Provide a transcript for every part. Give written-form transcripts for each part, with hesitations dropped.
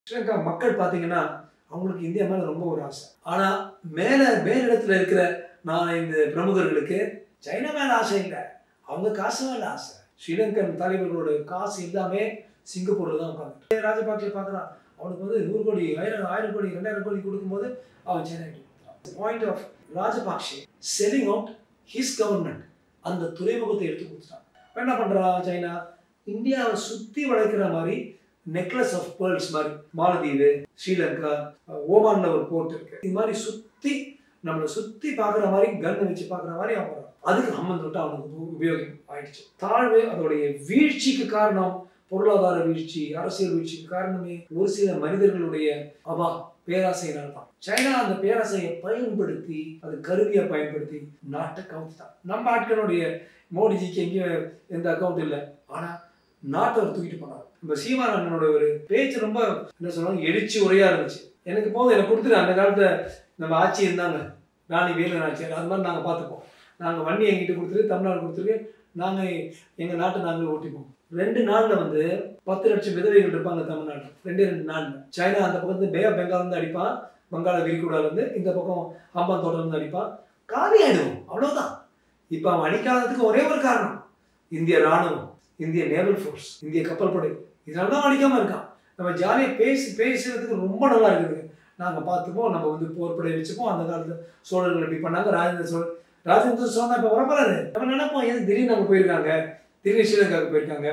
ஸ்ரீலங்கா மக்கள் பார்த்தீங்கன்னா அவங்களுக்கு இந்தியா மேலே ரொம்ப ஒரு ஆசை. ஆனால் மேலிடத்தில் இருக்கிற நான் இந்த பிரமுகர்களுக்கு சைனா மேலே ஆசை இல்லை, அவங்க காசு மேலே ஆசை. ஸ்ரீலங்கன் தலைவர்களோட காசு எல்லாமே சிங்கப்பூரில் தான் உட்காந்து ராஜபாக்சே பார்க்குறான். அவனுக்கு வந்து 100 கோடி 1000 கோடி 2000 கோடி கொடுக்கும்போது அவன் China point of Rajapaksa selling out his government அந்த துறைமுகத்தை எடுத்து கொடுத்துட்டான். என்ன பண்ணுறான் சைனா? இந்தியாவை சுற்றி வளைக்கிற மாதிரி நெக்லஸ் ஆஃப் பேர்ல்ஸ் மாதிரி மாலத்தீவு, ஸ்ரீலங்கா, ஓமான்ல ஒரு போர்ட் இருக்கு, இது மாதிரி சுற்றி நம்மளை சுற்றி பார்க்குற மாதிரி கன்னை வச்சு பார்க்குற மாதிரி அவன் வரான். அதுக்கு சம்பந்தம் விட்டு அவனுக்கு உபயோகம் ஆயிடுச்சு. தாழ்வு அதோடைய வீழ்ச்சிக்கு காரணம் பொருளாதார வீழ்ச்சி, அரசியல் வீழ்ச்சிக்கு காரணமே ஒரு சில மனிதர்களுடைய பேராசையினால் தான். சைனா அந்த பேராசையை பயன்படுத்தி அது கருவியை பயன்படுத்தி நாட்டை கவுத்துட்டான். நம்ம ஆட்களுடைய மோடிஜிக்கு எங்கேயும் எந்த அக்கௌண்ட் இல்லை, ஆனால் நாட்டை அவர் தூக்கிட்டு போனார். நம்ம சீமானோட ஒரு பேச்சு ரொம்ப என்ன சொல்லுவாங்க, எழுச்சி உரையா இருந்துச்சு. எனக்கு போதும், எனக்கு கொடுத்துரு. அந்த காலத்துல நம்ம ஆட்சி இருந்தாங்க, ராணி வேலு ஆட்சியார், அது மாதிரி நாங்கள் பார்த்துப்போம். நாங்கள் வண்டி எங்கிட்ட கொடுத்துரு, தமிழ்நாடு கொடுத்துருக்கு, நாங்கள் எங்கள் நாட்டை நாங்களே ஓட்டிப்போம். 2 நாளில் வந்து 10 லட்சம் விதவைகள் இருப்பாங்க தமிழ்நாடு. 2 நாளில் சைனா அந்த பக்கத்து பே ஆஃப் பெங்கால் இருந்து அடிப்பான், வங்காள விரிகுடால இருந்து, இந்த பக்கம் ஹம்பான் தோட்டம் இருந்து அடிப்பான், காலி ஆயிடுவோம். அவ்வளோதான். இப்போ அவன் அடிக்காததுக்கு ஒரே ஒரு காரணம், இந்திய ராணுவம், இந்திய நேவல் ஃபோர்ஸ், இந்திய கப்பல் படை, இதனால தான் அடிக்காமல் இருக்கான். நம்ம ஜாலியாக பேசுறதுக்கு ரொம்ப நல்லா இருக்குதுங்க. நாங்கள் பார்த்துப்போம், நம்ம வந்து போர்ப்படை வச்சுப்போம். அந்த காலத்தில் சோழர்கள் எப்படி பண்ணாங்க, ராஜேந்திர சோழன் இப்போ வரப்போறாரு. நம்ம நினைப்போம், ஏன் திடீர்னு நம்ம போயிருக்காங்க, திடீர்னு ஸ்ரீலங்காவுக்கு போயிருக்காங்க,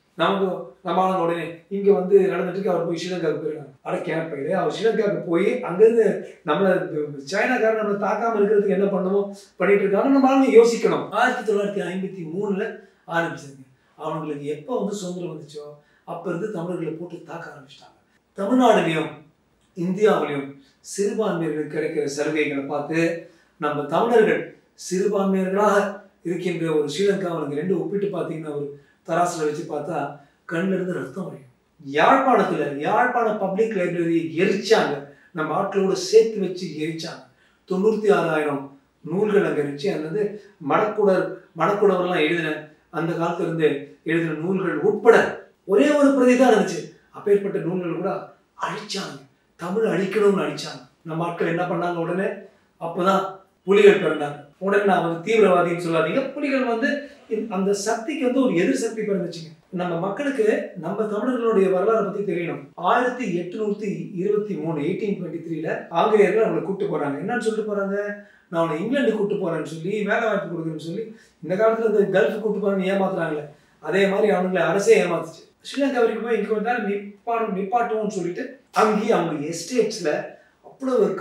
நம்ம ஆளுங்க உடனே இங்கே வந்து நடந்துட்டு அவர் போய் ஸ்ரீலங்காவுக்கு போயிருக்காங்க. அட கேட்பையில அவர் ஸ்ரீலங்காவுக்கு போய் அங்கேருந்து நம்மளை சைனாக்காரன் நம்மளை தாக்காமல் இருக்கிறதுக்கு என்ன பண்ணுவோம் பண்ணிட்டு இருக்காங்க. நம்ம ஆளுங்க யோசிக்கணும். 1953 ஆரம்பிச்சாங்க. அவங்களுக்கு எப்போ வந்து சுதந்திரம் வந்துச்சோ அப்போ இருந்து தமிழர்களை போட்டு தாக்க ஆரம்பிச்சிட்டாங்க. தமிழ்நாடுலையும் இந்தியாவிலையும் சிறுபான்மையர்களுக்கு கிடைக்கிற சலுகைகளை பார்த்து நம்ம தமிழர்கள் சிறுபான்மையர்களாக இருக்கின்ற ஒரு ஸ்ரீலங்காவுக்கு 2 ஒப்பிட்டு பார்த்தீங்கன்னா ஒரு தராசில் வச்சு பார்த்தா கண்ணில் இருந்து ரத்தம் வரையும். யாழ்ப்பாண பப்ளிக் லைப்ரரியை எரிச்சாங்க, நம்ம ஆட்களோட சேர்த்து வச்சு எரிச்சாங்க. 96,000 நூல்கள் அங்கே இருந்துச்சு. அது வந்து மணக்குடவர்லாம் எழுதின அந்த காலத்துல இருந்து எழுதின நூல்கள் உட்பட ஒரே ஒரு பிரதி தான் இருந்துச்சு. அப்பேற்பட்ட நூல்கள் கூட அழிச்சாங்க. தமிழ் அழிக்கணும்னு அழிச்சாங்க. நம்ம ஆட்கள் என்ன பண்ணாங்க, உடனே அப்போதான் புலிகள் பிறந்தாங்க. உடனே நான் வந்து தீவிரவாதின்னு சொல்லாதீங்க, புலிகள் வந்து அந்த சக்திக்கு வந்து ஒரு எதிர் சக்தி பிறந்துச்சுங்க. நம்ம மக்களுக்கு நம்ம தமிழர்களுடைய வரலாறு பத்தி தெரியணும். 1823 1823 ஆங்கிலேயர்கள் அவங்களை கூப்பிட்டு போறாங்க. என்னன்னு சொல்லிட்டு போறாங்க, நான் அவனை இங்கிலாந்து கூப்பிட்டு போறேன்னு சொல்லி வேலை வாய்ப்பு கொடுக்குறேன்னு சொல்லி இந்த காலத்துல இந்த கல்ஃப் கூப்பிட்டு போறேன்னு ஏமாத்துறாங்களே, அதே மாதிரி அவங்களை அரசே ஏமாத்துச்சு. ஸ்ரீலங்கா வரைக்கும் போய் இங்கே வந்தாலும் நிப்பாட்டுவோம்னு சொல்லிட்டு அங்கேயும் அவங்க எஸ்டேட்ஸ்ல அவ்வளோ ஒரு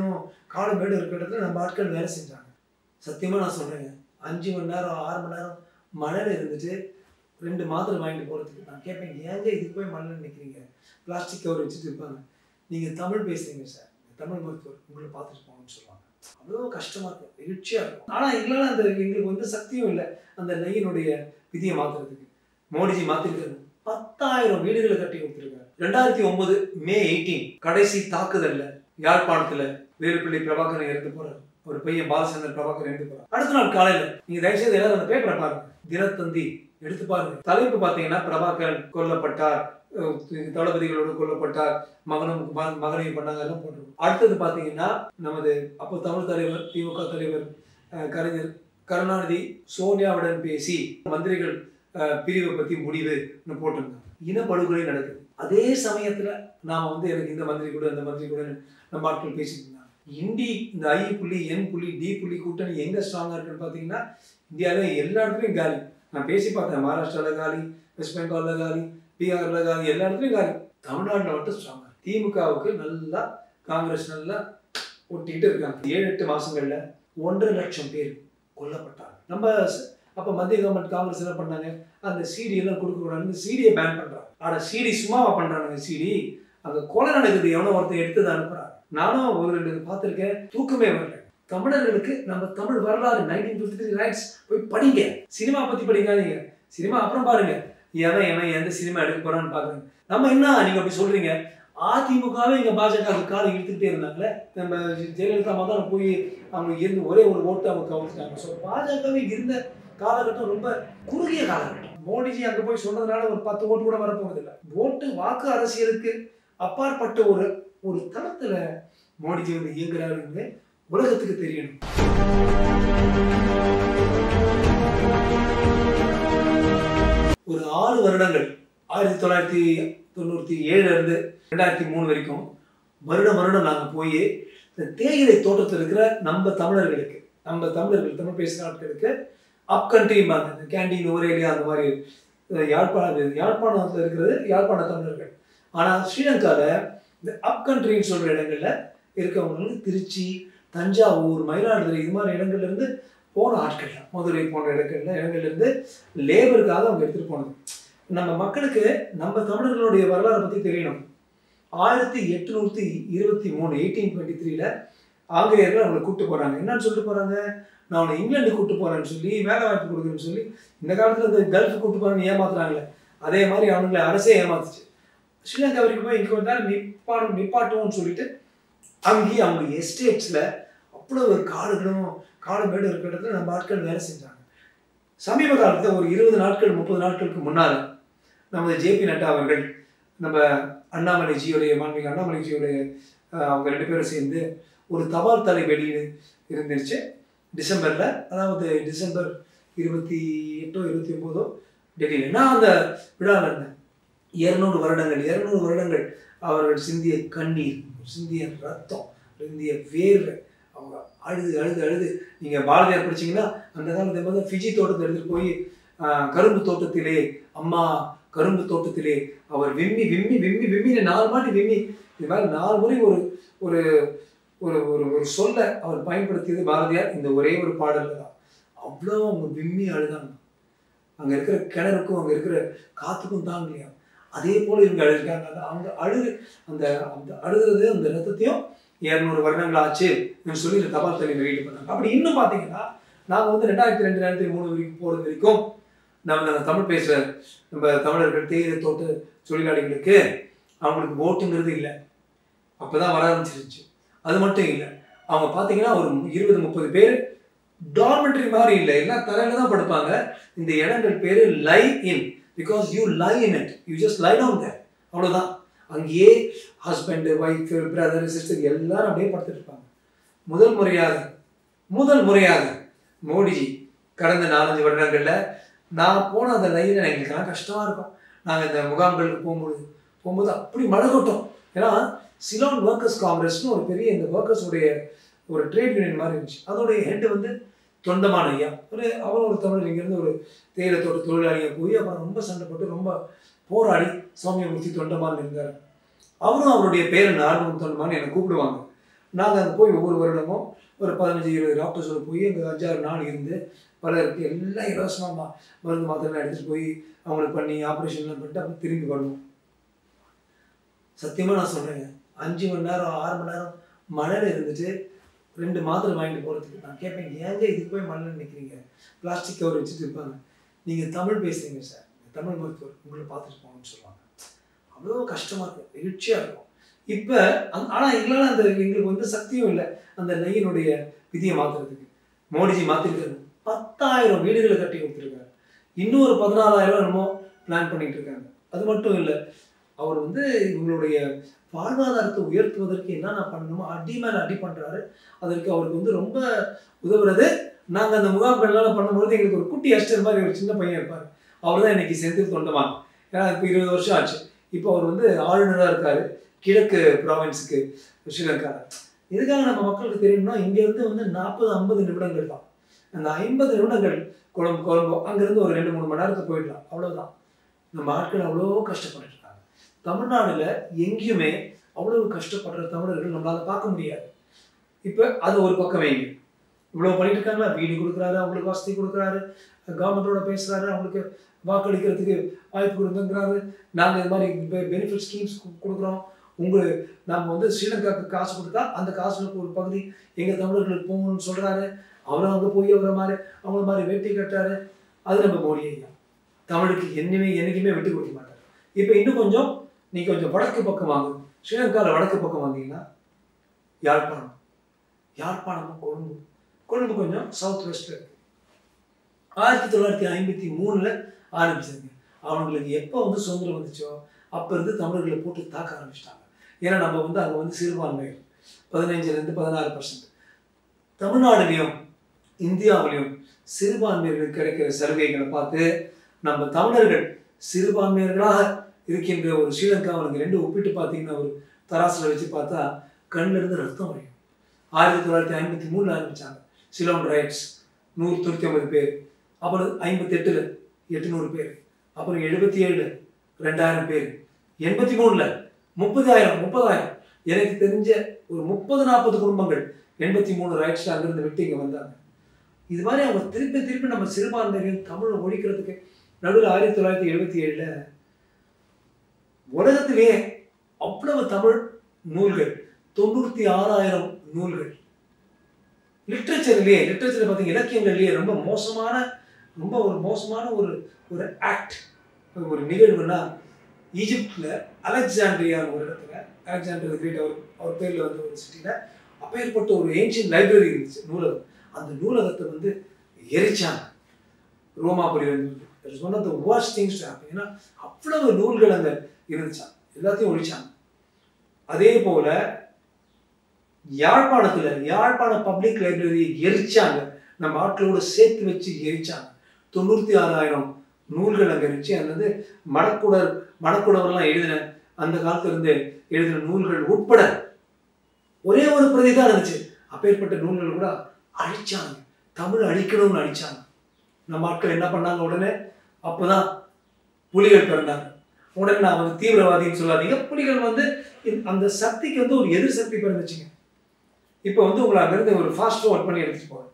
காடு மேடு இருக்கிற இடத்துல நம்ம ஆட்கள் வேலை செஞ்சாங்க. சத்தியமா நான் சொல்றேங்க, 5 மணி நேரம் 6 மணி நேரம் மழையில இருந்துட்டு 2 மாத்திரை வாங்கிட்டு போகிறதுக்கு நான் கேட்பேன், ஏங்க இதுக்கு போய் மழையில் நிற்கிறீங்க, பிளாஸ்டிக் கவர் வச்சுட்டு இருப்பாங்க, நீங்கள் தமிழ் பேசுறீங்க சார், தமிழ் மருத்துவர் உங்களை பார்த்துட்டு போகணும்னு சொல்லுவாங்க. அவ்வளோ கஷ்டமாக இருக்கும், எழுச்சியாக இருக்கும். ஆனால் எங்களால் அந்த எங்களுக்கு வந்து சக்தியும் இல்லை அந்த நெய்யினுடைய விதியை மாற்றுறதுக்கு. மோடிஜி மாற்றிருக்காரு, 10,000 வீடுகளை கட்டி கொடுத்துருக்காரு. 2009 மே 18 கடைசி தாக்குதல்ல யாழ்ப்பாணத்தில் வேலுப்பிள்ளை பிரபாகரன் இறந்து போறாரு. ஒரு பையன் பாலச்சந்திரன் பிரபாகரன் இறந்து போறாரு. அடுத்த நாள் காலையில் நீங்கள் தயவுசெய்து எல்லாரும் அந்த பேப்பரை பாருங்க, தினத்தந்தி எடுத்து பாருங்க. தலைப்பு பார்த்தீங்கன்னா பிரபாகரன் கொல்லப்பட்டார், தளபதிகளோடு கொல்லப்பட்டார், மகனையும் பண்ணாங்க எல்லாம் போட்டிருக்கோம். அடுத்தது பார்த்தீங்கன்னா நமது அப்போ தமிழ் தலைவர் திமுக தலைவர் கலைஞர் கருணாநிதி சோனியாவுடன் பேசி மந்திரிகள் பிரிவை பற்றி முடிவுன்னு போட்டிருந்தாங்க. இனப்படுகொலை நடக்குது. அதே சமயத்தில் நாம் வந்து எனக்கு இந்த மந்திரி கூட அந்த மந்திரி கூட நம்ம ஆட்கள் பேசிட்டு இருந்தாங்க. இந்த I புள்ளி N புள்ளி D புள்ளி கூட்டணி எங்கே ஸ்ட்ராங்காக இருக்குன்னு பார்த்தீங்கன்னா இந்தியாவில் எல்லா இடத்துலையும் காலி. நான் பேசி பார்த்தேன், மகாராஷ்டிராவில் காலி, வெஸ்ட் பெங்காலில் காலி, பீகாரில் காலி, எல்லா இடத்துலையும் காலி. தமிழ்நாட்டில் மட்டும் ஸ்ட்ராங்காக. திமுகவுக்கு நல்லா காங்கிரஸ் நல்லா ஒட்டிக்கிட்டு இருக்காங்க. 7-8 மாதங்களில் 1.5 லட்சம் பேர் கொல்லப்பட்டாங்க. நம்ம அப்போ மத்திய கவர்மெண்ட் காங்கிரஸ் என்ன பண்ணாங்க, அந்த CD எல்லாம் கொடுக்கக்கூடாதுன்னு சிடியை பேன் பண்ணுறாங்க. ஆனால் CD சும்மாவா பண்ணுறாங்க, CD அங்கே கொலை நடக்குது, எவனோ ஒருத்தர் எடுத்து அனுப்புறாங்க. நானும் 1-2 பார்த்துருக்கேன், தூக்கமே வரல. தமிழர்களுக்கு நம்ம தமிழ் வரலாறு 1953 ரைட்ஸ் போய் படிங்க. சினிமா பற்றி படிக்காதீங்க, சினிமா அப்புறம் பாருங்க, எவன் எந்த சினிமா எடுக்க போறான்னு பாக்குறேன். நம்ம என்ன நீங்க அப்படி சொல்றீங்க, அதிமுகவே இங்க பாஜக காலை இழுத்துக்கிட்டே இருந்தாங்களே, நம்ம ஜெயலலிதா தான் போய் அவங்க இருந்து ஒரே ஒரு ஓட்டு அவங்க கவுத்துட்டாங்க. ஸோ பாஜகவே இருந்த காலகட்டம் ரொம்ப குறுகிய காலகட்டம். மோடிஜி அங்கே போய் சொன்னதுனால ஒரு 10 ஓட்டு கூட வரப்போவதில்லை. வாக்கு அரசியலுக்கு அப்பாற்பட்ட ஒரு ஒரு தளத்துல மோடிஜி வந்து இயங்குறாருன்னு உலகத்துக்கு தெரியணும். ஒரு 6 வருடங்கள் 1997 இருந்து 2003 வரைக்கும் வருடம் நாங்கள் போய் இந்த தேயிலை தோட்டத்தில் இருக்கிற நம்ம தமிழர்கள் தமிழ் பேசுகிற ஆட்களுக்கு அப்கண்ட்ரிம்பாங்க, இந்த கேண்டீன் ஓரேலியா அந்த மாதிரி யாழ்ப்பாணத்தில் இருக்கிறது யாழ்ப்பாண தமிழர்கள். ஆனால் ஸ்ரீலங்காவில் இந்த அப்கண்ட்ரின்னு சொல்கிற இடங்களில் இருக்கவங்களுக்கு திருச்சி, தஞ்சாவூர், மயிலாடுதுறை இது மாதிரி இடங்கள்லேருந்து போன ஆட்கள், மதுரை போன்ற இடங்கள்லேருந்து லேபருக்காக அவங்க எடுத்துகிட்டு போனது. நம்ம மக்களுக்கு நம்ம தமிழர்களுடைய வரலாறை பற்றி தெரியணும். 1823 ஆங்கிலேயர்கள் அவங்களை கூப்பிட்டு போகிறாங்க. என்னன்னு சொல்லிட்டு போகிறாங்க, நான் அவனை இங்கிலாந்து கூப்பிட்டு போகிறேன்னு சொல்லி வேலை வாய்ப்பு கொடுக்குறேன்னு சொல்லி இந்த காலத்தில் இந்த கல்ஃபு கூப்பிட்டு போகிறான்னு ஏமாத்துறாங்களே, அதே மாதிரி அவங்களை அரசே ஏமாத்துச்சு. ஸ்ரீலங்கா வரைக்கும் போய் இங்கே வந்தாலும் நிப்பாட்டுவோம்னு சொல்லிட்டு அங்கேயே அவங்க எஸ்டேட்ஸில் அவ்வளோ ஒரு காடு மேடு இருக்கிற இடத்துல நம்ம ஆட்கள் வேலை செஞ்சாங்க. சமீப காலத்தில் ஒரு 20 நாட்கள் 30 நாட்களுக்கு முன்னால் நமது ஜேபி நட்டா அவர்கள் நம்ம அண்ணாமலைஜியோடைய அவங்க 2 பேரும் சேர்ந்து ஒரு தபால் தலை வெளியீடு இருந்துருச்சு டிசம்பரில். அதாவது டிசம்பர் 28 29 டெல்லியில் நான் அந்த விழாவில் இருந்தேன். 200 வருடங்கள் அவர்கள் சிந்திய கண்ணீர், சிந்திய ரத்தம், சிந்திய வேர்வை, அவங்க அழுது நீங்கள் பாரதியார் படிச்சிங்கன்னா அந்த காலத்தில் வந்து ஃபிஜி தோட்டத்தை எடுத்துகிட்டு போய் கரும்பு தோட்டத்திலே அவர் விம்மி 4 மாட்டி விம்மி இது மாதிரி 4 முறை ஒரு ஒரு ஒரு சொல்ல அவர் பயன்படுத்தியது பாரதியார் இந்த ஒரே ஒரு பாடலில் தான். அவ்வளோ அவங்க விம்மி அழுதாங்க. அங்கே இருக்கிற கிணறுக்கும் அங்கே இருக்கிற காற்றுக்கும் தாங்கலையா, அதே போல் இவங்க அழுதுருக்காங்க. அவங்க அந்த அழுகிறது அந்த ரத்தத்தையும் 200 வருடங்கள் ஆச்சு சொல்லி இந்த தபால் தலை வெளியிட்டு பண்ணாங்க. அப்படி இன்னும் பார்த்தீங்கன்னா நாங்கள் வந்து 2002 2003 வரைக்கும் போகிறது வரைக்கும் நம்ம தமிழ் பேசுகிற நம்ம தமிழர்கள் தேயிலை தோட்ட தொழிலாளிகளுக்கு அவங்களுக்கு ஓட்டுங்கிறது இல்லை. அப்போ தான் வர ஆரம்பிச்சிருச்சு. அது மட்டும் இல்லை, அவங்க பார்த்தீங்கன்னா ஒரு 20-30 பேர் டார்மெட்ரி மாதிரி இல்லை, எல்லாம் தரையில தான் படுப்பாங்க. இந்த இடங்கள் பேர் lie in, because you lie in it, you just lie down there, அவ்வளோதான். அங்கேயே ஹஸ்பண்டு, ஒய்ஃபு, பிரதர், சிஸ்டர் எல்லாரும் அப்படியே படுத்துட்டு இருப்பாங்க. முதல் முறையாக மோடிஜி கடந்த 4-5 வருடங்களில் நான் போன அந்த லைனில் எங்களுக்கெல்லாம் கஷ்டமாக இருக்கும். நாங்கள் இந்த முகாம்களுக்கு போகும்போது அப்படி மழை கொட்டும். ஏன்னா சிலோன் ஒர்க்கர்ஸ் காங்கிரஸ்னு ஒரு பெரிய இந்த ஒர்க்கர்ஸுடைய ஒரு ட்ரேட் யூனியன் மாதிரி இருந்துச்சு. அதோடைய ஹெட் வந்து தொண்டமான் ஐயா, ஒரு தமிழர் இங்கேருந்து ஒரு தேயிலை தோட்ட தொழிலாளியை போய் அப்புறம் ரொம்ப சண்டை போட்டு ரொம்ப போராடி சௌமியமூர்த்தி தொண்டமான் இருந்தார். அவரும் அவருடைய பேரன் ஆர்வம் தொண்டமான் என்னை கூப்பிடுவாங்க. நாங்கள் அங்கே போய் ஒவ்வொரு வருடமும் ஒரு 15-20 டாக்டர்ஸோடு போய் அங்கே 5-6 நாள் இருந்து பலருக்கு எல்லாம் இலவசமாக மருந்து மாத்திரைலாம் எடுத்துகிட்டு போய் அவங்களுக்கு பண்ணி ஆப்ரேஷன்லாம் பண்ணிட்டு அப்போ திரும்பி வருவோம். சத்தியமாக நான் சொல்கிறேங்க, 5 மணி நேரம் 6 மணி நேரம் மழையில் இருந்துட்டு 2 மாத்திரை வாங்கிட்டு போகிறதுக்கு நான் கேட்பேன், ஏங்க இதுக்கு போய் மழையில் நிற்கிறீங்க, பிளாஸ்டிக் கவர் வச்சுட்டு இருப்பாங்க. நீங்கள் தமிழ் பேசுகிறீங்க சார், தமிழ் மருத்துவர் உங்களை பார்த்துட்டு போகணும்னு சொல்லுவாங்க. அவ்வளோ கஷ்டமாக இருக்கும், நெகிழ்ச்சியாக இருக்கும். இப்போ ஆனால் எங்களால் எங்களுக்கு வந்து சக்தியும் இல்லை அந்த லையினுடைய விதியை மாற்றுறதுக்கு. மோடிஜி மாற்றிருக்காரு, 10,000 வீடுகளை கட்டி கொடுத்துருக்காரு. இன்னொரு 14,000 என்னமோ பிளான் பண்ணிட்டு இருக்காங்க. அது மட்டும் இல்லை, அவர் வந்து இவங்களுடைய வாழ்வாதாரத்தை உயர்த்துவதற்கு என்னென்ன பண்ணணுமோ அடி மேலே அடி பண்ணுறாரு. அதற்கு அவருக்கு வந்து ரொம்ப உதவுறது. நாங்கள் அந்த முகாம்கள்லாம் பண்ணும்போது எங்களுக்கு ஒரு குட்டி அஸ்டர் மாதிரி ஒரு சின்ன பையன் இருப்பார். அவர் தான் இன்னைக்கு செந்தில் தொண்டமான். ஏன்னா இப்போ 20 வருஷம் ஆச்சு. இப்போ அவர் வந்து ஆளுநராக இருக்கார் கிழக்கு ப்ராவின்ஸுக்கு ஸ்ரீலங்காவில். எதுக்காக நம்ம மக்களுக்கு தெரியணும்னா இங்கேருந்து வந்து 40-50 நிமிடங்கள் தான். அந்த 50 நிமிடங்கள் கொழம்போ அங்கேருந்து ஒரு 2-3 மணி நேரத்துக்கு போயிடலாம், அவ்வளோதான். நம்ம ஆட்கள் அவ்வளோ கஷ்டப்பட்டு இருக்காங்க. தமிழ்நாடுல எங்கேயுமே அவ்வளவு கஷ்டப்படுற தமிழர்கள் நம்மளால பார்க்க முடியாது. இப்போ அது ஒரு பக்கம் வைங்க, இவ்வளோ பண்ணிட்டு இருக்காங்களா, வீடு கொடுக்குறாரு, அவங்களுக்கு வசதி கொடுக்குறாரு, கவர்மெண்ட்டோட பேசுகிறாரு, அவங்களுக்கு வாக்களிக்கிறதுக்கு வாய்ப்பு கொடுக்குங்கிறாரு, நாங்கள் இது மாதிரி பெனிஃபிட் ஸ்கீம்ஸ் கொடுக்குறோம், நம்ம வந்து ஸ்ரீலங்காவுக்கு காசு கொடுத்தா அந்த காசுல ஒரு பகுதி எங்கள் தமிழர்களுக்கு போகணும்னு சொல்கிறாரு. அவரும் அங்கே போய் அவங்கள மாதிரி வெட்டி கட்டுறாரு. அது நம்ம மோடி ஐயா தமிழுக்கு என்னைக்குமே விட்டு கொடுக்க மாட்டார். இப்போ இன்னும் கொஞ்சம் நீங்கள் கொஞ்சம் வடக்கு பக்கம் வாங்க, ஸ்ரீலங்காவில் வடக்கு பக்கம் வந்தீங்கன்னா யாழ்ப்பாணமும் கொழும்பு கொஞ்சம் சவுத் வெஸ்ட்ல இருக்கு. 1953 ஆரம்பிச்சாங்க. அவங்களுக்கு எப்போ வந்து சுதந்திரம் வந்துச்சோ அப்போ இருந்து தமிழர்களை போட்டு தாக்க ஆரம்பிச்சிட்டாங்க. ஏன்னா நம்ம வந்து அங்கே வந்து சிறுபான்மைகள் 15% 16%. தமிழ்நாடுலையும் இந்தியாவிலையும் சிறுபான்மையர்களுக்கு கிடைக்கிற சலுகைகளை பார்த்து நம்ம தமிழர்கள் சிறுபான்மையர்களாக இருக்கின்ற ஒரு ஸ்ரீலங்காவுக்கு ரெண்டு ஒப்பிட்டு பார்த்தீங்கன்னா ஒரு தராசில் வச்சு பார்த்தா கண்ணிலிருந்து ரத்தம் வரையும். 1953 ஆரம்பித்தாங்க சிலோன் ரைட்ஸ் 199 பேர், அப்புறம் 58 800 பேர், அப்புறம் 77 2000 பேர், 83 30,000 எனக்கு தெரிஞ்ச ஒரு 30-40 குடும்பங்கள் 83 ரைட்ஸ் அங்கிருந்து விட்டு இங்கே வந்தாங்க. இது மாதிரி அவங்க திருப்பி நம்ம சிறுபான்மையிலையும் தமிழை ஒழிக்கிறதுக்கு நடுவில் 1977 உலகத்திலேயே அவ்வளவு தமிழ் நூல்கள் 96,000 நூல்கள். லிட்ரேச்சர்லேயே பார்த்தீங்க இலக்கியங்கள்லேயே ரொம்ப மோசமான ஒரு ஆக்ட் ஒரு நிகழ்வுன்னா ஈஜிப்டில் அலெக்சாண்ட்ரியான்னு ஒரு இடத்துல அலெக்சாண்டர் கிரேட் அவர் பேரில் வந்து ஒரு சிட்டியில் அப்பேற்பட்ட ஒரு ஏன்ஷியன்ட் லைப்ரரி இருந்துச்சு நூலகம். அந்த நூலகத்தை வந்து எரிச்சாங்க ரோமாபுரி வந்து. One of the worst things to happen. ஏன்னா அவ்வளவு நூல்கள் அங்கே இருந்துச்சாங்க, எல்லாத்தையும் ஒழிச்சாங்க. அதே போல யாழ்ப்பாண பப்ளிக் லைப்ரரியை எரிச்சாங்க, நம்ம ஆட்களோடு சேர்த்து வச்சு எரிச்சாங்க. 96,000 நூல்கள் அங்கே இருந்துச்சு. அது வந்து மடக்குடவர்லாம் எழுதின அந்த காலத்திலிருந்து எழுதின நூல்கள் உட்பட ஒரே ஒரு பிரதி தான் இருந்துச்சு. அப்பேற்பட்ட நூல்கள் கூட அழிச்சாங்க, தமிழ் அழிக்கணும்னு அழிச்சாங்க. நம்ம ஆட்கள் என்ன பண்ணாங்க, உடனே அப்போதான் புலிகள் பிறந்தாங்க. உடனே நான் வந்து தீவிரவாதின்னு சொல்லாதீங்க, புலிகள் வந்து அந்த சக்திக்கு வந்து ஒரு எதிர் சக்தி பிறந்துச்சுங்க. இப்போ வந்து உங்களை அங்கிருந்து ஒரு ஃபாஸ்ட் ஃபார்வர்ட் பண்ணி எடுத்துட்டு போகிறேன்.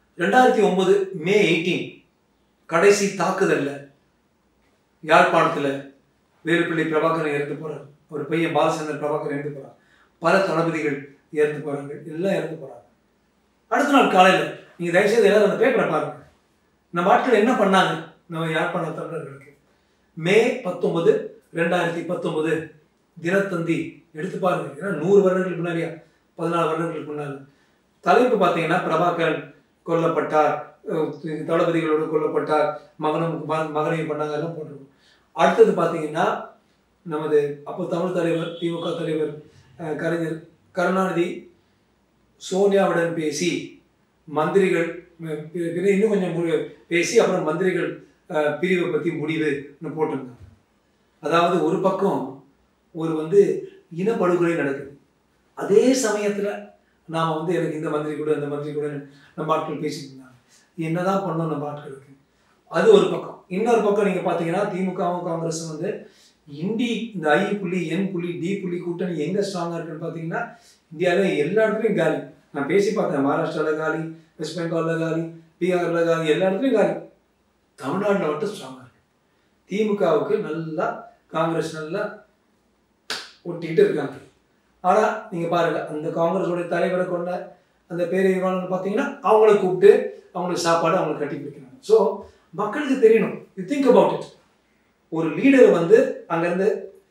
2009 May 18 கடைசி தாக்குதல்ல யாழ்ப்பாணத்தில் வேலுப்பிள்ளை பிரபாகரன் இறந்து போறார், ஒரு பையன் பாலச்சந்திரன் பிரபாகரன் இறந்து போறார், பல தளபதிகள் இறந்து போறாங்க, எல்லாம் இறந்து போறாங்க. அடுத்த நாள் காலையில் நீங்க தயவுசெய்து எல்லாரும் அந்த பேப்பரை பாருங்க. நம்ம ஆட்கள் என்ன பண்ணாங்க நம்ம யாழ்ப்பாண தமிழர்களுக்கு. May 19 2019 தினத்தந்தி எடுத்து பாருங்க. ஏன்னா 100 வருடங்களுக்கு முன்னாடியா 14 வருடங்களுக்கு முன்னாடி. தலைப்பு பார்த்தீங்கன்னா பிரபாகரன் கொல்லப்பட்டார், தளபதிகளோடு கொல்லப்பட்டார், மகனையும் பண்ணாங்க, எல்லாம் போட்டிருக்கோம். அடுத்தது பார்த்தீங்கன்னா நமது அப்போ தமிழ் தலைவர் திமுக தலைவர் கலைஞர் கருணாநிதி சோனியாவுடன் பேசி மந்திரிகள் இன்னும் கொஞ்சம் பேசி அப்புறம் மந்திரிகள் பிரிவை பற்றி முடிவுன்னு போட்டிருந்தாங்க. அதாவது ஒரு பக்கம் ஒரு வந்து இனப்படுகொலை நடக்குது, அதே சமயத்தில் நாம் வந்து எனக்கு இந்த மந்திரி கூட அந்த மந்திரி கூட நம்ம ஆட்கள் பேசிட்டு இருந்தாங்க. என்னதான் பண்ணோம் நம்ம ஆட்களுக்கு, அது ஒரு பக்கம். இன்னொரு பக்கம் நீங்கள் பார்த்தீங்கன்னா திமுகவும் காங்கிரஸும் வந்து இந்த I புள்ளி N புள்ளி D புள்ளி கூட்டணி எங்கே ஸ்ட்ராங்காக இருக்குன்னு பார்த்தீங்கன்னா இந்தியாவில் எல்லா இடத்துலையும் காலி. நான் பேசி பார்த்தேன், மகாராஷ்டிராவில் காலி, வெஸ்ட் பெங்காலில் காலி, பீகாரில் காலி, எல்லா இடத்துலையும் காலி. தமிழ்நாட்டில் மட்டும் ஸ்ட்ராங்காக இருக்கு. திமுகவுக்கு நல்லா காங்கிரஸ் நல்லா ஒட்டிக்கிட்டு இருக்காங்க. ஆனால் நீங்கள் பாருங்கள், அந்த காங்கிரஸோடைய தலைவரை கொண்ட அந்த பேரறிவாளர் பார்த்தீங்கன்னா அவங்கள கூப்பிட்டு அவங்களுக்கு சாப்பாடு அவங்களை கட்டி பிடிக்கிறாங்க. ஸோ மக்களுக்கு தெரியணும், யூ திங்க் அபவுட் இட். ஒரு லீடரை வந்து அங்கேருந்து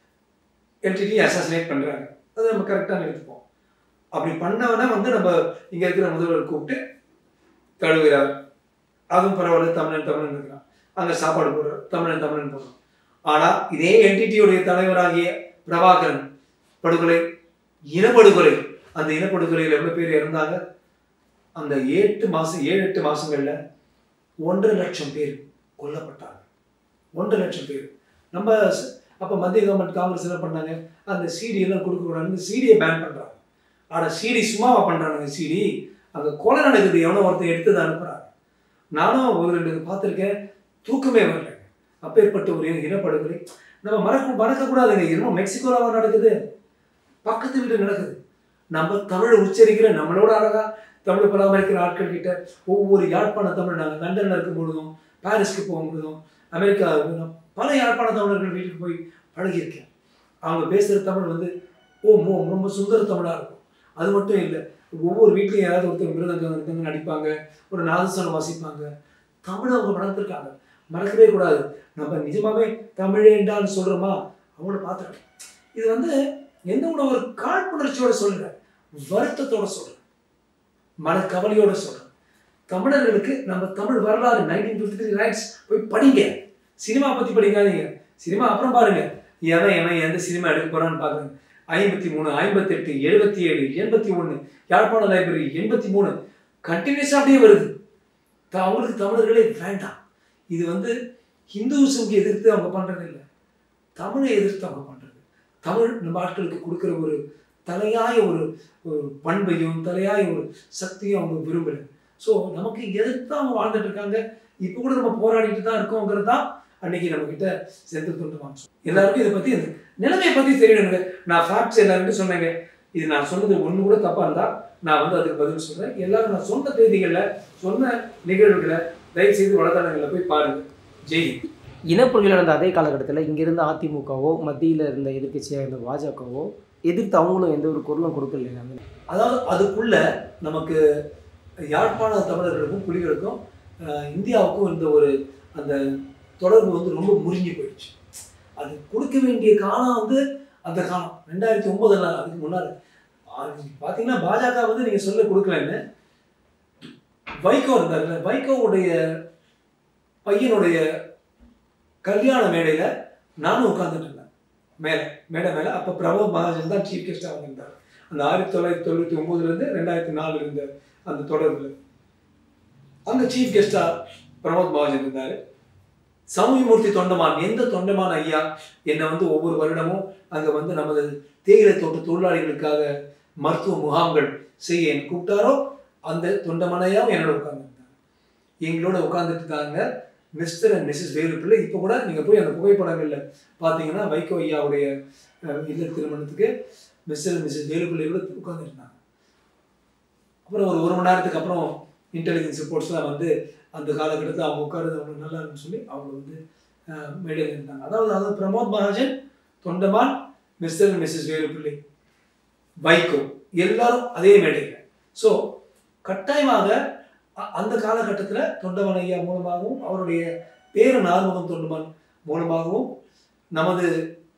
என்டிட்டி அசாசினேட் பண்ணுறாங்க, அதை நம்ம கரெக்டாக எடுத்துப்போம். அப்படி பண்ணவனை வந்து நம்ம இங்கே இருக்கிற முதல்வர் கூப்பிட்டு கழுவுகிறார், அதுவும் பரவாயில்ல, தமிழன் இருக்கிறான், அங்கே சாப்பாடு போடுறார், தமிழன் போடுறோம். ஆனால் இதே என்டிட்டியுடைய தலைவராகிய பிரபாகரன் படுகொலை, இனப்படுகொலை, அந்த இனப்படுகொலையில் எவ்வளோ பேர் இறந்தாங்க? அந்த 7-8 மாதங்களில் 1.5 லட்சம் பேர் கொல்லப்பட்டாங்க. 1.5 லட்சம் பேர். நம்ம அப்போ மத்திய கவர்மெண்ட் காங்கிரஸ் என்ன பண்ணாங்க, அந்த சிடியெல்லாம் கொடுக்கக்கூடாதுன்னு சிடியை பேன் பண்ணுறாங்க. ஆனால் சிடி சும்மாவா பண்ணுறாங்க? சிடி அங்கே கொலை நடக்குது, எவனோ ஒருத்தர் எடுத்து தான் அனுப்புகிறாங்க. நானும் ஒரு 2 பார்த்துருக்கேன், தூக்கமே வரலைங்க. அப்பேற்பட்ட ஒரு இனப்படுகொலை நம்ம மறக்கக்கூடாதுங்க. இன்னும் மெக்சிகோவில் நடக்குது, பக்கத்து வீடு நடக்குது. நம்ம தமிழை உச்சரிக்கிற, நம்மளோட அழகாக தமிழை பராமரிக்கிற ஆட்கள் கிட்ட ஒவ்வொரு யாழ்ப்பாண தமிழ், நாங்கள் லண்டனில் இருக்கும் பொழுதும் பாரிஸ்க்கு போகும் பொழுதும் அமெரிக்கா பல யாழ்ப்பாண தமிழர்கள் வீட்டுக்கு போய் பழகியிருக்கேன். அவங்க பேசுகிற தமிழ் வந்து ரொம்ப சுந்தர தமிழாக இருக்கும். அது மட்டும் இல்லை, ஒவ்வொரு வீட்லையும் யாராவது ஒருத்தர் மிருதங்க நடிப்பாங்க, ஒரு நாதஸ்வரம் வாசிப்பாங்க. தமிழை அவங்க வளர்த்துருக்காங்க, மறக்கவே கூடாது. நம்ம நிஜமாவே தமிழேண்டான்னு சொல்கிறோமா, அவங்கள பார்த்துருக்கேன். இது வந்து எந்த ஒரு காழ்ப்புணர்ச்சியோட சொல்லுங்க, வருத்தத்தோட சொல்றேன், மனக்கவலையோட சொல்றேன். தமிழர்களுக்கு நம்ம தமிழ் வரலாறு 1953 ரைட்ஸ் போய் படிங்க. சினிமா பற்றி படிக்காதீங்க, சினிமா அப்புறம் பாருங்க, எவன் எந்த சினிமா எடுக்க போறான்னு பாருங்க. 53, 58, 77, 81, யாழ்ப்பாண லைப்ரரி 83 கண்டினியூஸாக அப்படியே வருது. அவங்களுக்கு தமிழர்களே வேண்டாம். இது வந்து ஹிந்துவிசம்க்கு எதிர்த்து அவங்க பண்ணுறது இல்லை, தமிழை எதிர்த்து அவங்க பண்ணுறது. தமிழ் நம்ம ஆட்களுக்கு கொடுக்குற ஒரு தலையாய ஒரு பண்பையும் தலையாய ஒரு சக்தியும் அவங்க விரும்பலை. ஸோ நமக்கு எதிர்த்து அவங்க வாழ்ந்துட்டு இருக்காங்க. இப்போ கூட நம்ம போராடிட்டு தான் இருக்கோங்கிறது தான் அன்னைக்கு நம்ம கிட்ட செந்தில் தொண்டமான் எல்லாருக்கும் இதை பற்றி நிலைமையை பற்றி தெரியணுங்க. நான் ஃபேக்ட்ஸ் எல்லாருமே சொன்னேங்க. இது நான் சொன்னது ஒன்று கூட தப்பாக இருந்தால் நான் வந்து அதுக்கு பதில் சொல்கிறேன். எல்லாரும் நான் சொன்ன தேதிகளில் சொன்ன நிகழ்வுகளை தயவுசெய்து வலைதளங்களில் போய் பாருங்கள். ஜெய். இனப்புரிகள் நடந்த அதே காலகட்டத்தில் இங்கிருந்த அதிமுகவோ மத்தியில் இருந்த எதிர்கட்சியாக இருந்த பாஜகவோ எதிர்த்து அவங்களும் எந்த ஒரு குரலும் கொடுக்கல. அதாவது அதுக்குள்ள நமக்கு யாழ்ப்பாண தமிழர்களுக்கும் புலிகளுக்கும் இந்தியாவுக்கும் இருந்த ஒரு அந்த தொடர்பு வந்து ரொம்ப முறிஞ்சு போயிடுச்சு. அது கொடுக்க வேண்டிய காலம் வந்து அந்த காலம் 2009 அதுக்கு முன்னால் பார்த்தீங்கன்னா பாஜக வந்து நீங்கள் சொல்ல கொடுக்கலன்னு வைகோ இருந்தார்ல, வைகோவுடைய பையனுடைய கல்யாண மேடையில் நானும் உட்காந்துட்டு இருந்தேன் மேடை மேலே. அப்போ பிரமோத் மகாஜன் தான் சீஃப் கெஸ்டாக வந்திருந்தார். அந்த 1999 2004 இருந்த அந்த தொடர்பில் அங்கே சீஃப் கெஸ்டாக பிரமோத் மகாஜன் இருந்தார். சமூகமூர்த்தி தொண்டமான், எந்த தொண்டமான் ஐயா என்னை வந்து ஒவ்வொரு வருடமும் அங்கே வந்து நமது தேயிலை தோட்ட தொழிலாளிகளுக்காக மருத்துவ முகாம்கள் செய்ய என்னை கூப்பிட்டாரோ அந்த தொண்டமான் ஐயாவும் என்னோட உட்காந்துருந்தாங்க. எங்களோட உட்காந்துட்டு இருக்காங்க மிஸ்டர் அண்ட் மிஸ்ஸஸ் வேலுப்பிள்ளை. இப்போ கூட நீங்கள் போய் அந்த புகைப்படங்களில் பார்த்தீங்கன்னா வைகோ ஐயாவுடைய இல்ல திருமணத்துக்கு மிஸ்டர் அண்ட் மிஸ்ஸஸ் வேலுப்பிள்ளை கூட உட்காந்துருந்தாங்க. அப்புறம் ஒரு மணி நேரத்துக்கு அப்புறம் இன்டெலிஜென்ஸ் ரிப்போர்ட்ஸ்லாம் வந்து அந்த காலகட்டத்தில் அவங்க உட்காருது அவங்க நல்லா இருக்குன்னு சொல்லி அவங்க வந்து மேடையில் இருந்தாங்க. அதாவது Pramod Mahajan, Thondaman, mister and missus Velupillai, Vaiko எல்லாரும் அதே மேடையில். ஸோ கட்டாயமாக அந்த காலகட்டத்தில் தொண்டமான் ஐயா மூலமாகவும் அவருடைய பேரன் ஆறுமுகம் தொண்டமான் மூலமாகவும் நமது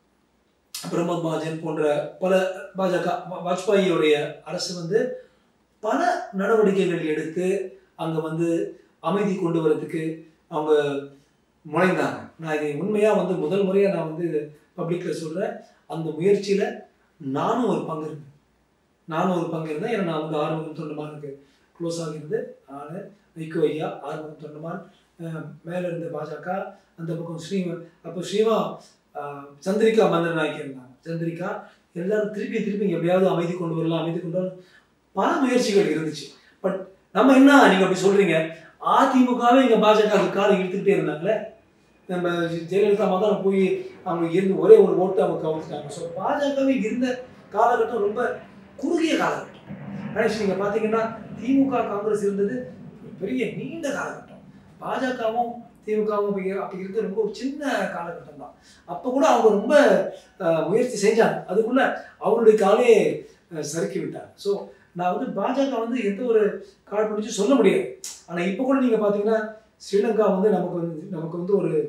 பிரமோத் மகாஜன் போன்ற பல பாஜக வாஜ்பாயியோடைய அரசு வந்து பல நடவடிக்கைகள் எடுத்து அங்கே வந்து அமைதி கொண்டு வரதுக்கு அவங்க முனைந்தாங்க. நான் இதை உண்மையாக வந்து முதல் முறையாக நான் வந்து பப்ளிக்கில் சொல்கிறேன். அந்த முயற்சியில் நானும் ஒரு பங்கு இருந்தேன். ஏன்னா நான் வந்து ஆறுமுகம் தொண்டமானுக்கு க்ளோஸ் ஆகிருந்து நான் வைகோ ஐயா, ஆறுமுகம் தொண்டமான், மேலே இருந்த பாஜக, அந்த பக்கம் அப்போ ஸ்ரீமா சந்திரிகா மந்தன் நாயக்கி இருந்தாங்க. சந்திரிகா எல்லாரும் திருப்பி எப்படியாவது அமைதி கொண்டு வரலாம் பல முயற்சிகள் இருந்துச்சு. பட் நம்ம என்ன நீங்கள் அப்படி சொல்கிறீங்க, அதிமுகவே இங்கே பாஜக காலை இழுத்துக்கிட்டே இருந்தாங்களே. நம்ம ஜெயலலிதா தான் போய் அவங்க இருந்து ஒரே ஒரு ஓட்டு அவங்க கவனிச்சிட்டாங்க. ஸோ பாஜகவே இருந்த காலகட்டம் ரொம்ப குறுகிய காலகட்டம். கணேஷ் நீங்கள் பார்த்தீங்கன்னா திமுக காங்கிரஸ் இருந்தது பெரிய நீண்ட காலகட்டம். பாஜகவும் திமுகவும் அப்படி இருந்தது ரொம்ப ஒரு சின்ன காலகட்டம் தான். அப்போ கூட அவங்க ரொம்ப முயற்சி செஞ்சாங்க. அதுக்குள்ள அவங்களுடைய காலே சறுக்கி விட்டாங்க. ஸோ நான் வந்து பாஜக வந்து எந்த ஒரு கால் பிடிச்சி சொல்ல முடியாது. ஆனால் இப்போ கூட நீங்கள் பார்த்தீங்கன்னா ஸ்ரீலங்கா வந்து நமக்கு வந்து ஒரு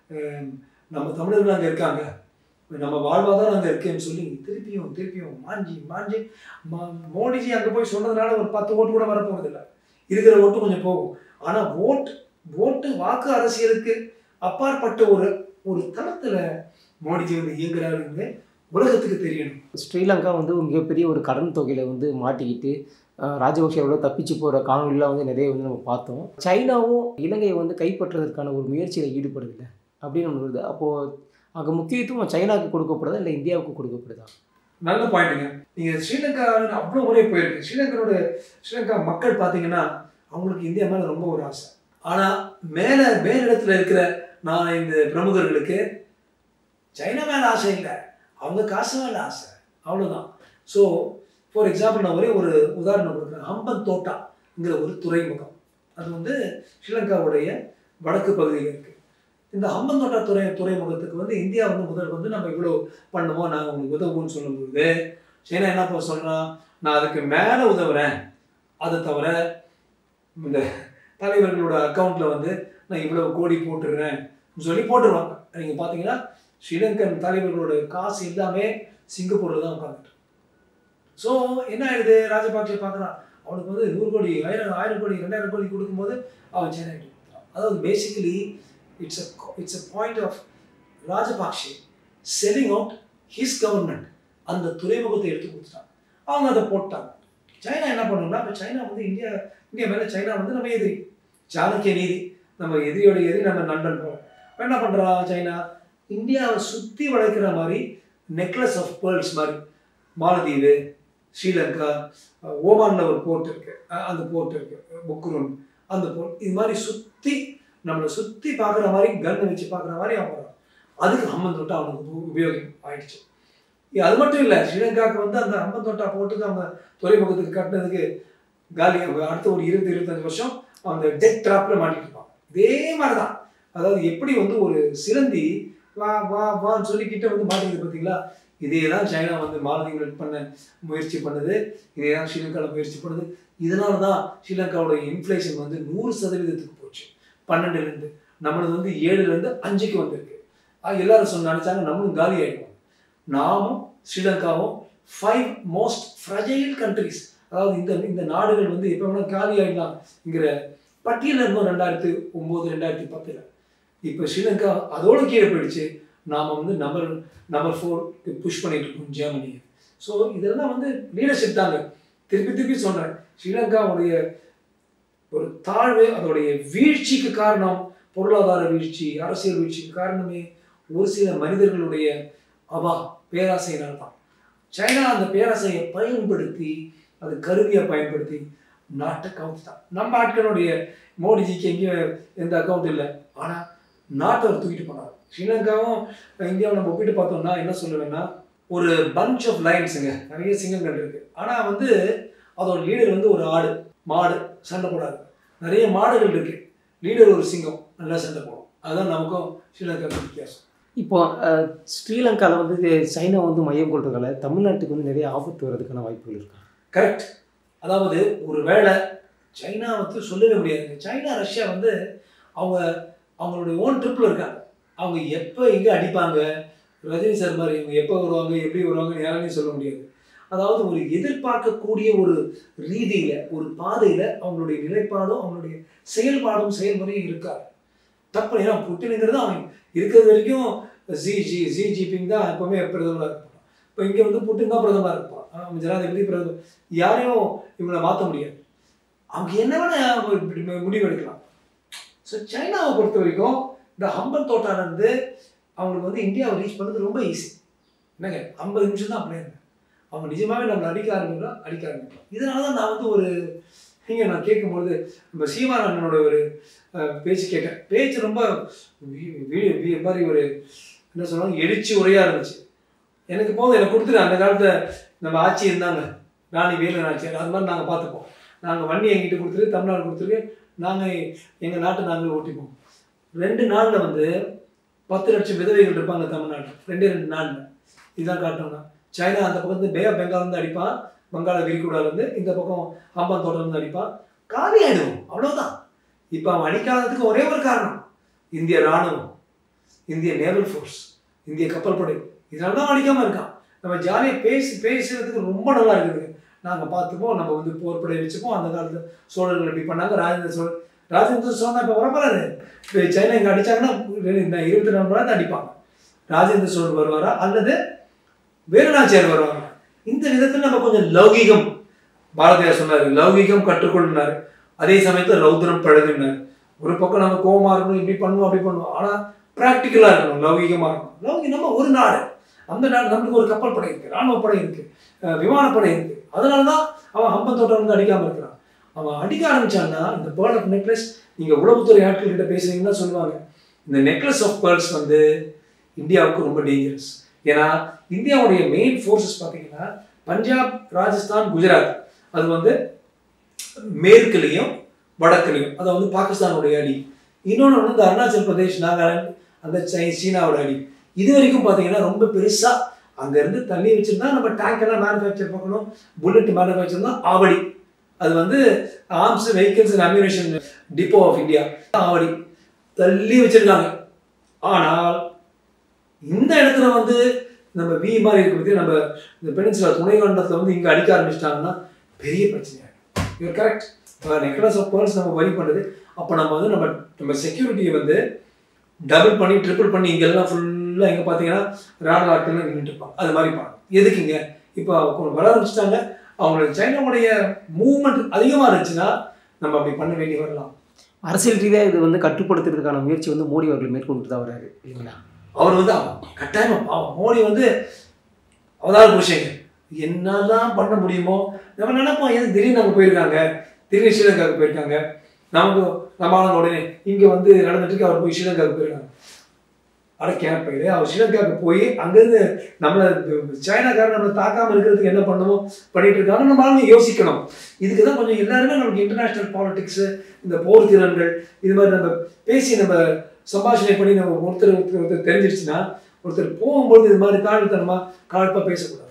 நம்ம தமிழர்கள் அங்கே இருக்காங்க, நம்ம வாழ்வாதாரம் அங்கே இருக்குன்னு சொல்லி திருப்பியும் மாஞ்சி மோடிஜி அங்கே போய் சொன்னதுனால ஒரு 10 ஓட்டு கூட வரப்போகிறதில்லை. இருக்கிற ஓட்டு கொஞ்சம் போகும். ஆனால் ஓட்டு வாக்கு அரசியலுக்கு அப்பாற்பட்ட ஒரு தளத்தில் மோடிஜி வந்து இயங்குறாருன்னு உலகத்துக்கு தெரியணும். ஸ்ரீலங்கா வந்து மிகப்பெரிய ஒரு கடன் தொகையில் வந்து மாட்டிக்கிட்டு ராஜபக்சேவோட தப்பிச்சு போகிற காணொலிலாம் வந்து நிறைய வந்து நம்ம பார்த்தோம். சைனாவும் இலங்கையை வந்து கைப்பற்றுவதற்கான ஒரு முயற்சியில் ஈடுபடுதில்லை அப்படின்னு ஒன்று வருது. அப்போது அங்கே முக்கியத்துவம் சைனாவுக்கு கொடுக்கப்படுதா இல்லை இந்தியாவுக்கு கொடுக்கப்படுதா? நல்ல பாயிண்ட்டுங்க. நீங்கள் ஸ்ரீலங்கா அவ்வளோ முறை போயிருக்கு. ஸ்ரீலங்கா மக்கள் பார்த்தீங்கன்னா அவங்களுக்கு இந்தியா மேலே ரொம்ப ஒரு ஆசை. ஆனால் மேலிடத்தில் இருக்கிற நான் இந்த பிரமுகர்களுக்கு சைனா மேலே ஆசை இல்லை, அவங்க காசு மேலே ஆசை, அவ்வளோதான். ஸோ ஃபார் எக்ஸாம்பிள் நான் ஒரே ஒரு உதாரணம் கொடுக்குறேன். ஹம்பன் தோட்டாங்கிற ஒரு துறைமுகம், அது வந்து ஸ்ரீலங்காவுடைய வடக்கு பகுதியில் இருக்குது. இந்த ஹம்பன் தோட்டா துறைமுகத்துக்கு வந்து இந்தியா வந்து முதல் வந்து நம்ம இவ்வளோ பண்ணுவோம், நாங்கள் உங்களுக்கு உதவுவோம்னு சொல்லும்போது சைனா என்ன சொல்கிறான், நான் அதுக்கு மேலே உதவுறேன், அதை தவிர இந்த தலைவர்களோட அக்கௌண்ட்டில் வந்து நான் இவ்வளோ கோடி போட்டுடுறேன் சொல்லி போட்டுருவாங்க. நீங்கள் பார்த்தீங்கன்னா ஸ்ரீலங்கன் தலைவர்களோட காசு எல்லாமே சிங்கப்பூரில் தான் உட்காந்துட்டு. ஸோ என்ன ஆயிடுது, ராஜபக்சே பார்க்குறான் அவனுக்கு வந்து 100 கோடி 1000 கோடி 2000 கோடி கொடுக்கும்போது அவன் சைனா கிட்ட கொடுத்துறான். அதாவது basically it's a point of Rajapaksa selling out his government. அந்த துறைமுகத்தை எடுத்து கொடுத்துட்டாங்க. அவங்க அதை போட்டாங்க. சைனா என்ன பண்ணணும்னா, இப்போ சைனா வந்து இந்தியா மேலே சைனா வந்து நம்ம எதிரி, சாணக்கிய நீதி, நம்ம எதிரியோட எதிரி நம்ம நண்பன் போல. என்ன பண்ணுறா சைனா, இந்தியாவை சுற்றி வளைக்கிற மாதிரி நெக்லஸ் ஆஃப் பேர்ல்ஸ் மாதிரி மாலத்தீவு, ஸ்ரீலங்கா, ஓமானில் ஒரு போர்ட் இருக்குது, அந்த போர்ட் இருக்குது, புக்குரும் அந்த போர்ட், இது மாதிரி சுற்றி நம்மளை சுற்றி பார்க்குற மாதிரி கன்னை வச்சு பார்க்குற மாதிரி அவங்க அதுக்கு ஹம்பன் தோட்டா அவனுக்கு உபயோகம் ஆயிடுச்சு. அது மட்டும் இல்லை, ஸ்ரீலங்காவுக்கு வந்து அந்த ஹம்பன் தோட்டா போட்டுக்கு அவங்க துறைமுகத்துக்கு கட்டினதுக்கு காலி அடுத்த ஒரு 20-25 வருஷம் அந்த டெத் ட்ராப்பில் மாட்டிட்டு இருப்பாங்க. இதே மாதிரி தான், அதாவது எப்படி வந்து ஒரு சிலந்தி வா வா வான்னு சொல்லிக்கிட்ட வந்து மாட்டிக்கிது பார்த்தீங்களா, இதே தான் சைனா வந்து மாலத்தீவில் பண்ண முயற்சி பண்ணுது, இதே தான் ஸ்ரீலங்காவில் முயற்சி பண்ணுது. இதனால தான் ஸ்ரீலங்காவோட இன்ஃப்ளேஷன் வந்து 100% போச்சு. 12லேருந்து நம்மளது வந்து 7லேருந்து 5க்கு வந்திருக்கு. எல்லாரும் நினைச்சாங்க நம்மளும் காலி ஆகிடுவோம். நாமும் ஸ்ரீலங்காவும் 5 மோஸ்ட் ஃப்ரஜைல் கண்ட்ரிஸ், அதாவது இந்த நாடுகள் வந்து எப்போ வேணால் காலி ஆகிடலாம்ங்கிற பட்டியலில் இருந்தோம் 2009-2010. இப்போ ஸ்ரீலங்கா அதோட கீழே போயிடுச்சு. நாம் வந்து நம்பர் 4க்கு புஷ் பண்ணிட்டு இருக்கோம் ஜெர்மனியை. ஸோ இதெல்லாம் வந்து லீடர்ஷிப் தாங்க. திருப்பி சொல்கிறேன், ஸ்ரீலங்காவுடைய ஒரு தாழ்வு, அதோடைய வீழ்ச்சிக்கு காரணம் பொருளாதார வீழ்ச்சி, அரசியல் வீழ்ச்சிக்கு காரணமே ஒரு சில மனிதர்களுடைய பேராசையினால் தான். சைனா அந்த பேராசையை பயன்படுத்தி, அது கருவியை பயன்படுத்தி நாட்டை கவுத்துட்டான். நம்ம ஆட்களுடைய மோடிஜிக்கு எங்கேயும் எந்த அக்கௌண்ட் இல்லை, ஆனால் நாட்டை அவர் தூக்கிட்டு போனார். ஸ்ரீலங்காவும் இந்தியாவும் நம்ம ஒப்பிட்டு பார்த்தோம்னா என்ன சொல்லுவேன்னா, ஒரு பஞ்ச் ஆஃப் லைன்ஸுங்க, நிறைய சிங்கங்கள் இருக்குது. ஆனால் வந்து அதோட லீடர் வந்து ஒரு ஆடு மாடு சண்டை போடாது. நிறைய மாடுகள் இருக்குது, லீடர் ஒரு சிங்கம் நல்லா சண்டை போடும். அதுதான் நமக்கும் ஸ்ரீலங்காவுக்கும் வித்தியாசம். இப்போ ஸ்ரீலங்காவில் வந்து சைனா வந்து மையம் கொள்றதால தமிழ்நாட்டுக்கு வந்து நிறைய ஆபத்து வர்றதுக்கான வாய்ப்புகள் இருக்கா? கரெக்ட். அதாவது ஒரு வேளை சைனா வந்து சொல்லவே முடியாதுங்க. சைனா ரஷ்யா வந்து அவங்களுடைய ஓன் ட்ரிப்பில் இருக்காங்க. அவங்க எப்போ எங்கே அடிப்பாங்க, ரஜினி சார் மாதிரி இவங்க எப்போ வருவாங்க, எப்படி வருவாங்கன்னு யாராலையும் சொல்ல முடியாது. அதாவது ஒரு எதிர்பார்க்கக்கூடிய ஒரு ரீதியில், ஒரு பாதையில் அவங்களுடைய நிலைப்பாடும் அவங்களுடைய செயல்முறையும் இருக்காது. தப்பு. ஏன்னா புட்டினுங்கிறது அவன் இருக்கிறது வரைக்கும் ஜி ஜிபிங் தான் எப்பவுமே பிரதமராக இருப்பான். இப்போ இங்கே வந்து புட்டின் தான் பிரதமராக இருப்பான், ஜனாதிபதி பிரதமர். யாரையும் இவங்களை மாற்ற முடியாது. அவங்க என்ன வேணால் முடிவு எடுக்கலாம். ஸோ சைனாவை பொறுத்த வரைக்கும் இந்த ஹம்பன் தோட்டாலேருந்து அவங்களுக்கு வந்து இந்தியாவை ரீச் பண்ணுறது ரொம்ப ஈஸி. என்னங்க 50 நிமிஷம் தான் அப்படியே இருந்தேன். அவங்க நிஜமாகவே நம்மளை அடிக்க ஆரம்பிக்கலாம். இதனால தான் நான் வந்து நான் கேட்கும்பொழுது நம்ம சீமான் அண்ணனோட ஒரு பேச்சு கேட்டேன். பேச்சு ரொம்ப மாதிரி ஒரு என்ன சொல்லுவாங்க, எழுச்சி உரையாக இருந்துச்சு. எனக்கு போதும், எனக்கு கொடுத்துட்டு அந்த காலத்தில் நம்ம ஆட்சி இருந்தாங்க, ராணி வேலு ஆட்சியார், அது மாதிரி நாங்கள் பார்த்துப்போம். நாங்கள் வண்டி எங்கிட்ட கொடுத்துட்டு தமிழ்நாடு கொடுத்துருக்கு, நாங்கள் எங்கள் நாட்டை நாங்கள் ஓட்டிப்போம். 2 நாளில் வந்து 10 லட்சம் விதவைகள் இருப்பாங்க தமிழ்நாட்டில். 2 நாளில் இதுதான் காட்டணும்னா. சைனா அந்த பக்கம் வந்து பே ஆஃப் பெங்கால்லேருந்து அடிப்பான், வங்காள விரிகுடாலேருந்து, இந்த பக்கம் ஹம்பன் தோட்டம்லேருந்து அடிப்பான். காலி ஆகிடுவோம், அவ்வளோதான். இப்போ அவன் அடிக்காததுக்கு ஒரே ஒரு காரணம், இந்திய இராணுவம், இந்திய நேவல் ஃபோர்ஸ், இந்திய கப்பல் படை. இதனால தான் அடிக்காமல் இருக்கான். நம்ம ஜாலியாக பேசுறதுக்கு ரொம்ப நல்லா இருக்குதுங்க. நாங்கள் பார்த்துப்போம், நம்ம வந்து போர்ப்படை வச்சுப்போம். அந்த காலத்தில் சோழர்கள் எப்படி பண்ணாங்க, ராஜேந்திர சோழன் இப்போ வரப்போறாரு. இப்போ சைனா இங்கே அடித்தாங்கன்னா 24 மணி நேரம் அடிப்பாங்க. ராஜேந்திர சோழன் வருவாரா அல்லது வேலுநாச்சியார் வருவாங்க. இந்த விதத்தில் நம்ம கொஞ்சம் லௌகீகம், பாரதியார் சொன்னார், லௌகீகம் கற்றுக்கொள்ளினார், அதே சமயத்தில் ரௌத்ரம் பழகுனார். ஒரு பக்கம் நம்ம கோபமாக இருக்கணும், இப்படி பண்ணுவோம் அப்படி பண்ணுவோம், ஆனால் ப்ராக்டிக்கலாக இருக்கணும், லௌகீகமாக இருக்கணும். லௌகி நம்ம ஒரு நாடு, அந்த நாடு நம்மளுக்கு ஒரு கப்பல் படை இருக்குது, இராணுவ படை இருக்குது, விமானப்படை இருக்குது. அதனால தான் அவன் ஹம்பன் தோட்டம் வந்து அடிக்காமல் இருக்கிறான். அவன் அடிக்க ஆரம்பிச்சான்னா இந்த பேர்ல் ஆஃப் நெக்லஸ், நீங்கள் உளவுத்துறை ஆட்கள் கிட்ட பேசுறீங்கன்னா சொல்லுவாங்க, இந்த நெக்லஸ் ஆஃப் பேர்ல்ஸ் வந்து இந்தியாவுக்கு ரொம்ப டேஞ்சரஸ். ஏன்னா இந்தியாவுடைய மெயின் ஃபோர்ஸஸ் பார்த்தீங்கன்னா பஞ்சாப், ராஜஸ்தான், குஜராத், அது வந்து மேற்குலையும் வடக்குலையும், அதை வந்து பாகிஸ்தானுடைய அடி. இன்னொன்று வந்து இந்த அருணாச்சல் பிரதேஷ், நாகாலாந்து, அந்த சீனாவோட அடி. இது வரைக்கும் பார்த்தீங்கன்னா ரொம்ப பெருசாக அங்கேருந்து தள்ளி வச்சுருந்தா நம்ம டேங்க் எல்லாம் மேனுஃபேக்சர் பண்ணணும், புல்லட் மேனுஃபேக்சர் தான் ஆவடி. அது வந்து arms, vehicles and ammunition depot of India Avadi தள்ளி வச்சுருக்காங்க. ஆனால் இந்த இடத்துல வந்து நம்ம வி மாதிரி இருக்க பற்றி நம்ம இந்த பெனின்சுலா துணைக்கண்டத்தில் வந்து இங்கே அடிக்க ஆரம்பிச்சிட்டாங்கன்னா பெரிய பிரச்சனையாக இருக்கும். இவர் கரெக்ட். நெக்லஸ் ஆஃப் பேர்ல்ஸ் நம்ம வரி பண்ணுறது. அப்போ நம்ம வந்து நம்ம செக்யூரிட்டியை வந்து டபுள் பண்ணி ட்ரிபிள் பண்ணி இங்கெல்லாம் ஃபுல்லாக எங்கே பார்த்தீங்கன்னா ராணுவ ஆட்கள் நின்றுட்டு இருப்பாங்க. அது மாதிரி பாருங்க. எதுக்குங்க இப்போ வர ஆரம்பிச்சிட்டாங்க. அவங்களுக்கு சைனாவுடைய மூவ்மெண்ட் அதிகமாக இருந்துச்சுன்னா நம்ம அப்படி பண்ண வேண்டி வரலாம். அரசியல் ரீதியாக இது வந்து கட்டுப்படுத்துறதுக்கான முயற்சி வந்து மோடி அவர்கள் மேற்கொண்டு தான் வராரு இல்லைங்களா? அவர் வந்து கட்டாயமாக மோடி வந்து அவதார புருஷங்க என்னெல்லாம் பண்ண முடியுமோ நம்ம நினைப்போம். ஏன் திடீர்னு அங்கே போயிருக்காங்க, திடீர்னு ஸ்ரீலங்காவுக்கு போயிருக்காங்க. நம்ம ஆளுங்க உடனே இங்கே வந்து நடந்துட்டு அவர் போய் ஸ்ரீலங்காவுக்கு போயிருக்காங்க. கேட்பையில அவர் ஸ்ரீலங்காவுக்கு போய் அங்கேருந்து நம்மளை சைனாக்காரர் நம்மளை தாக்காமல் இருக்கிறதுக்கு என்ன பண்ணுமோ பண்ணிட்டு இருக்காங்க. நம்ம ஆளுங்க யோசிக்கணும். இதுக்கு தான் கொஞ்சம் எல்லாருமே நமக்கு இன்டர்நேஷ்னல் பாலிடிக்ஸு, இந்த போர் திறன்கள் இது மாதிரி நம்ம பேசி நம்ம சம்பாஷணை பண்ணி நம்ம ஒருத்தர் தெரிஞ்சிருச்சுன்னா ஒருத்தர் போகும்போது இது மாதிரி காழ்த்தனமாக காழ்ப்பாக பேசக்கூடாது.